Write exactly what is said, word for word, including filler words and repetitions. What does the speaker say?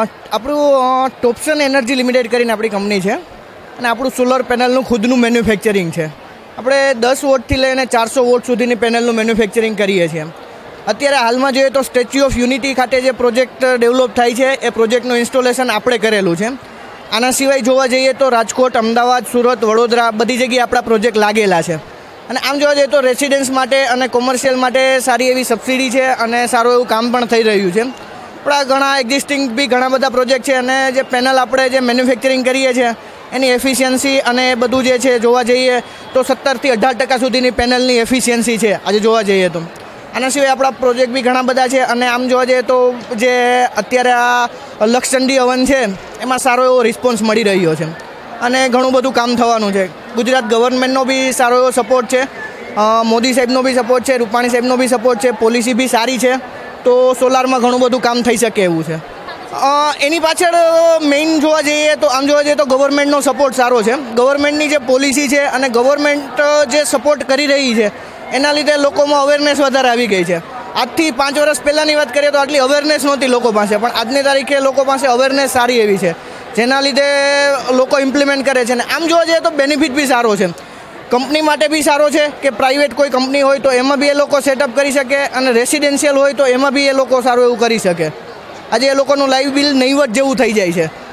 આપણું ટોપ્સન energy limited કરીને આપણી કંપની છે અને આપણું સોલર પેનલનું ખુદનું મેન્યુફેક્ચરિંગ છે. આપણે દસ વોટથી લઈને ચારસો વોટ સુધીની પેનલનું મેન્યુફેક્ચરિંગ કરીએ છીએ. અત્યારે હાલમાં જોઈએ તો સ્ટેચ્યુ ઓફ યુનિટી ખાતે જે પ્રોજેક્ટ ડેવલપ થાય છે એ પ્રોજેક્ટનું ઇન્સ્ટોલેશન આપણે કરેલું છે. આના સિવાય જોવા જઈએ તો રાજકોટ, અમદાવાદ, સુરત, વડોદરા બધી જગ્યાએ આપણા પ્રોજેક્ટ લાગેલા છે. અને આમ જોવા જઈએ તો રેસિડેન્સ માટે અને કોમર્શિયલ માટે સારી એવી સબસિડી છે અને સારું એવું કામ પણ થઈ રહ્યું છે. આપણા ઘણા એક્ઝિસ્ટિંગ બી ઘણા બધા પ્રોજેક્ટ છે અને જે પેનલ આપણે જે મેન્યુફેક્ચરિંગ કરીએ છીએ એની એફિશિયન્સી અને બધું જે છે જોવા જઈએ તો સત્તરથી અઢાર ટકા સુધીની પેનલની એફિશિયન્સી છે આજે જોવા જઈએ તો. આના સિવાય આપણા પ્રોજેક્ટ બી ઘણા બધા છે અને આમ જોવા જઈએ તો જે અત્યારે આ લક્ષચંડી હવન છે એમાં સારો એવો રિસ્પોન્સ મળી રહ્યો છે અને ઘણું બધું કામ થવાનું છે. ગુજરાત ગવર્મેન્ટનો બી સારો એવો સપોર્ટ છે, મોદી સાહેબનો બી સપોર્ટ છે, રૂપાણી સાહેબનો બી સપોર્ટ છે, પોલિસી બી સારી છે, તો સોલારમાં ઘણું બધું કામ થઈ શકે એવું છે. એની પાછળ મેઇન જોવા જઈએ તો આમ જોવા જઈએ તો ગવર્મેન્ટનો સપોર્ટ સારો છે. ગવર્મેન્ટની જે પોલિસી છે અને ગવર્મેન્ટ જે સપોર્ટ કરી રહી છે એના લીધે લોકોમાં અવેરનેસ વધારે આવી ગઈ છે. આજથી પાંચ વર્ષ પહેલાંની વાત કરીએ તો આટલી અવેરનેસ નહોતી લોકો પાસે, પણ આજની તારીખે લોકો પાસે અવેરનેસ સારી એવી છે જેના લીધે લોકો ઇમ્પ્લિમેન્ટ કરે છે. અને આમ જોવા જઈએ તો બેનિફિટ બી સારો છે, કંપની માટે બી સારો છે કે પ્રાઇવેટ કોઈ કંપની હોય તો એમાં બી એ લોકો સેટઅપ કરી શકે અને રેસિડેન્શિયલ હોય તો એમાં બી એ લોકો સારું એવું કરી શકે. આજે એ લોકોનું લાઇટ બિલ નહીવત જેવું થઈ જાય છે.